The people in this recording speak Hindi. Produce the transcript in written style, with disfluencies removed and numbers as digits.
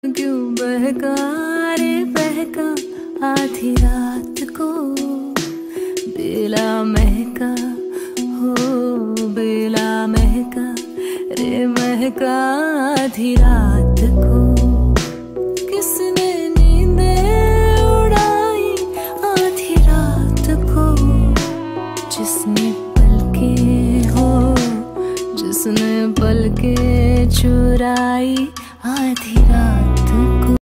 क्यों बहका रे बहका आधी रात को, बेला महका हो बेला महका रे महका आधी रात को। किसने नींदे उड़ाई आधी रात को, जिसने पलके चुराई आधी रात को।